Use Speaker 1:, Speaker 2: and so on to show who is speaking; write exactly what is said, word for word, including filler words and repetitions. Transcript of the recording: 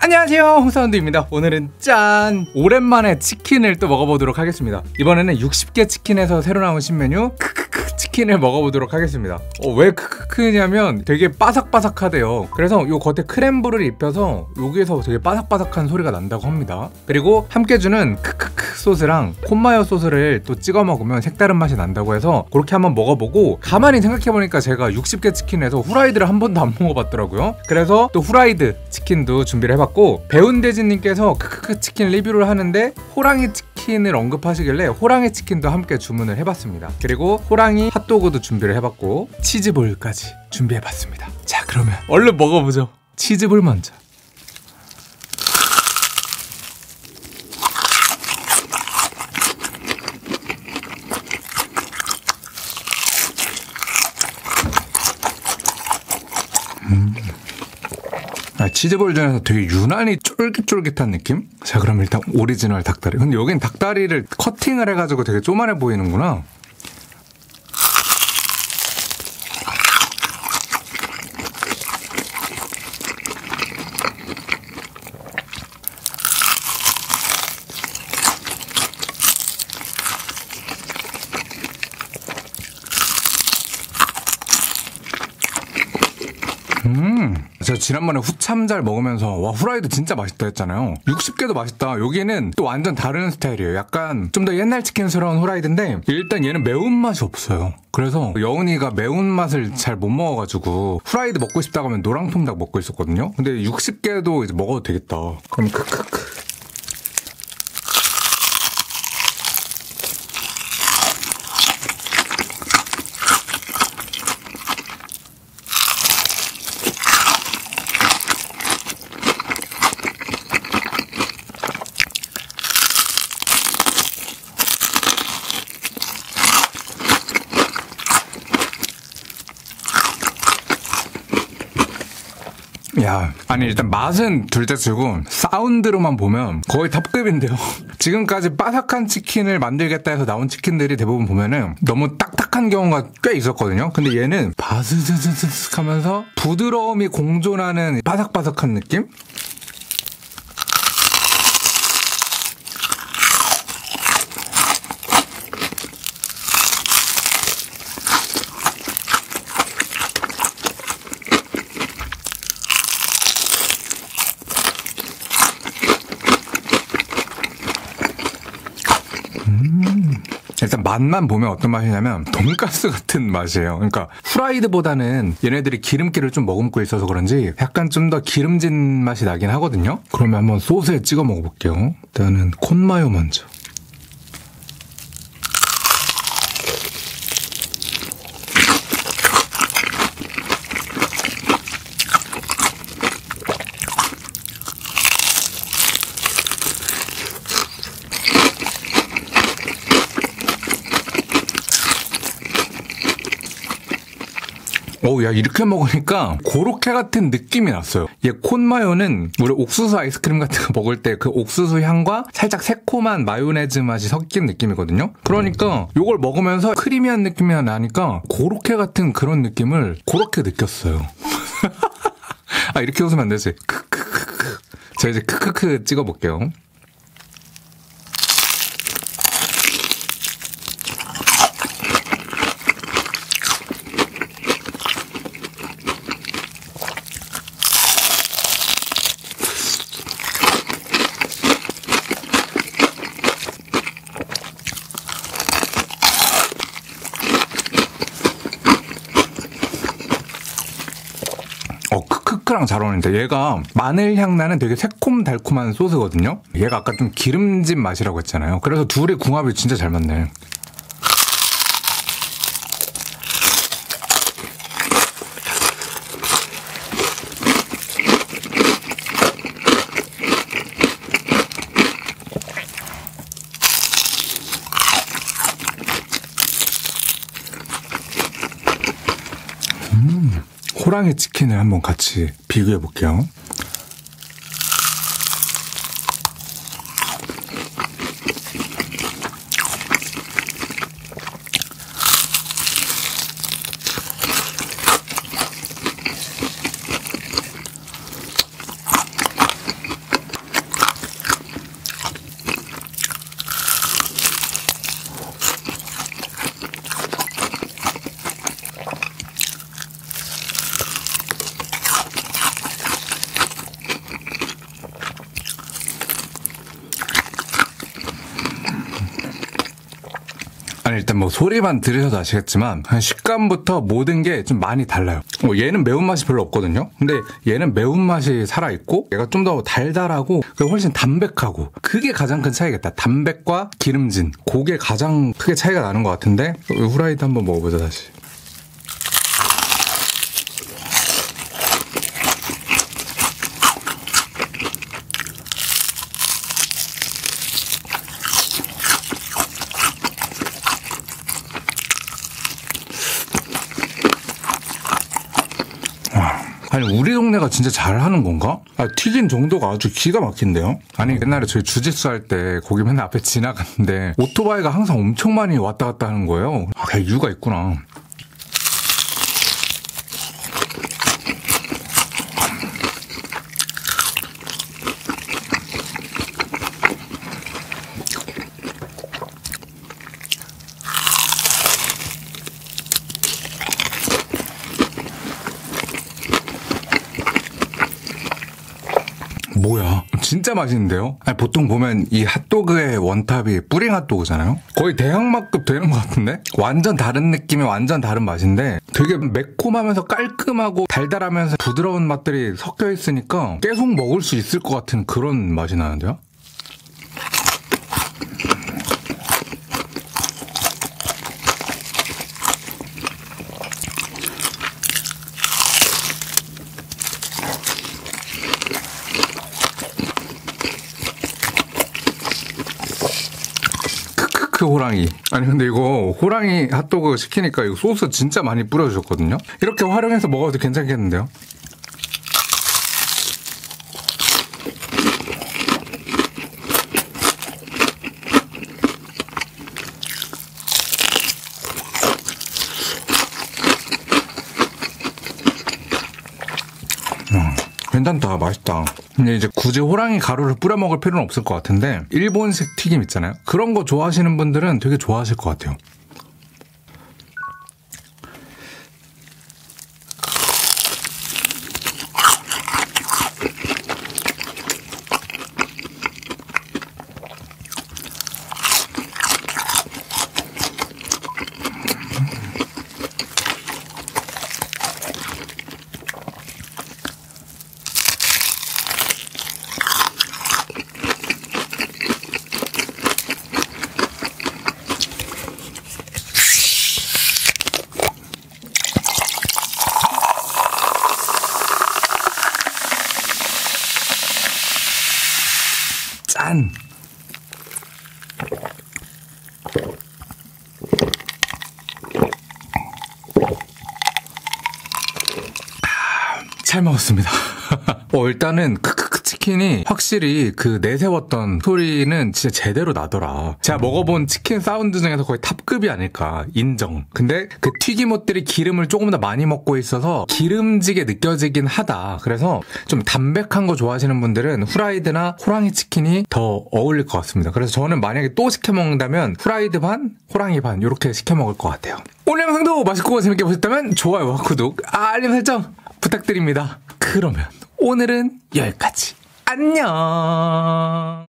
Speaker 1: 안녕하세요, 홍사운드입니다. 오늘은 짠! 오랜만에 치킨을 또 먹어보도록 하겠습니다. 이번에는 육십 개 치킨에서 새로 나온 신메뉴 크크크 치킨을 먹어보도록 하겠습니다. 어, 왜 크크크냐면 되게 바삭바삭하대요. 그래서 요 겉에 크렘블을 입혀서 여기에서 되게 바삭바삭한 소리가 난다고 합니다. 그리고 함께 주는 크크크 소스랑 콘마요 소스를 또 찍어 먹으면 색다른 맛이 난다고 해서 그렇게 한번 먹어보고, 가만히 생각해보니까 제가 육십 개 치킨에서 후라이드를 한 번도 안 먹어봤더라고요. 그래서 또 후라이드 치킨도 준비를 해봤고, 배운대진님께서 크크크 치킨 리뷰를 하는데 호랑이 치킨을 언급하시길래 호랑이 치킨도 함께 주문을 해봤습니다. 그리고 호랑이 핫도그도 준비를 해봤고 치즈볼까지 준비해봤습니다. 자, 그러면 얼른 먹어보죠. 치즈볼 먼저. 음. 아, 치즈볼 중에서 되게 유난히 쫄깃쫄깃한 느낌? 자, 그럼 일단 오리지널 닭다리. 근데 여긴 닭다리를 커팅을 해가지고 되게 쪼만해 보이는구나. 음, 제가 지난번에 후참잘 먹으면서 와, 후라이드 진짜 맛있다 했잖아요. 육십 개도 맛있다. 여기는 또 완전 다른 스타일이에요. 약간 좀 더 옛날 치킨스러운 후라이드인데 일단 얘는 매운맛이 없어요. 그래서 여운이가 매운맛을 잘 못 먹어가지고 후라이드 먹고 싶다고 하면 노랑통닭 먹고 있었거든요. 근데 육십 개도 이제 먹어도 되겠다. 그럼 크크크. 야, 아니 일단 맛은 둘째치고 사운드로만 보면 거의 탑급인데요. 지금까지 바삭한 치킨을 만들겠다 해서 나온 치킨들이 대부분 보면은 너무 딱딱한 경우가 꽤 있었거든요. 근데 얘는 바스스스스 하면서 부드러움이 공존하는 바삭바삭한 느낌? 음, 일단 맛만 보면 어떤 맛이냐면 돈가스 같은 맛이에요. 그러니까 후라이드보다는 얘네들이 기름기를 좀 머금고 있어서 그런지 약간 좀 더 기름진 맛이 나긴 하거든요. 그러면 한번 소스에 찍어 먹어볼게요. 일단은 콘마요 먼저. 오, 야, 이렇게 먹으니까 고로케 같은 느낌이 났어요. 얘 콘마요는 우리 옥수수 아이스크림 같은 거 먹을 때 그 옥수수 향과 살짝 새콤한 마요네즈 맛이 섞인 느낌이거든요. 그러니까 이걸 먹으면서 크리미한 느낌이 나니까 고로케 같은 그런 느낌을 고로케 느꼈어요. 아, 이렇게 웃으면 안 되지. 크크크크. 제가 이제 크크크 찍어볼게요. 어, 크크크랑 잘 어울린다. 얘가 마늘 향 나는 되게 새콤달콤한 소스거든요. 얘가 아까 좀 기름진 맛이라고 했잖아요. 그래서 둘의 궁합이 진짜 잘 맞네. 음, 호랑이 치킨을 한번 같이 비교해 볼게요. 아니 일단 뭐 소리만 들으셔도 아시겠지만 한 식감부터 모든 게 좀 많이 달라요. 어, 얘는 매운맛이 별로 없거든요. 근데 얘는 매운맛이 살아있고 얘가 좀 더 달달하고 훨씬 담백하고, 그게 가장 큰 차이겠다. 담백과 기름진, 그게 가장 크게 차이가 나는 것 같은데 후라이드 한번 먹어보자 다시. 아니 우리 동네가 진짜 잘하는 건가? 아, 튀긴 정도가 아주 기가 막힌데요? 아니 옛날에 저희 주짓수 할 때 거기 맨날 앞에 지나갔는데 오토바이가 항상 엄청 많이 왔다 갔다 하는 거예요. 다 이유가 있구나. 뭐야? 진짜 맛있는데요? 아니, 보통 보면 이 핫도그의 원탑이 뿌링 핫도그잖아요? 거의 대형맛급 되는 것 같은데? 완전 다른 느낌의 완전 다른 맛인데 되게 매콤하면서 깔끔하고 달달하면서 부드러운 맛들이 섞여 있으니까 계속 먹을 수 있을 것 같은 그런 맛이 나는데요? 그 호랑이. 아니 근데 이거 호랑이 핫도그 시키니까 이거 소스 진짜 많이 뿌려주셨거든요. 이렇게 활용해서 먹어도 괜찮겠는데요? 음, 괜찮다. 맛있다. 근데 이제 굳이 호랑이 가루를 뿌려 먹을 필요는 없을 것 같은데 일본식 튀김 있잖아요. 그런 거 좋아하시는 분들은 되게 좋아하실 것 같아요. 짠! 잘 먹었습니다. 어, 일단은 크크크 치킨이 확실히 그 내세웠던 소리는 진짜 제대로 나더라. 제가 먹어본 치킨 사운드 중에서 거의 탑급이 아닐까. 인정. 근데 그 튀김옷들이 기름을 조금 더 많이 먹고 있어서 기름지게 느껴지긴 하다. 그래서 좀 담백한 거 좋아하시는 분들은 후라이드나 호랑이 치킨이 더 어울릴 것 같습니다. 그래서 저는 만약에 또 시켜 먹는다면 후라이드 반, 호랑이 반 이렇게 시켜 먹을 것 같아요. 오늘 영상도 맛있고 재밌게 보셨다면 좋아요와 구독, 알림 설정 부탁드립니다. 그러면 오늘은 여기까지. 안녕.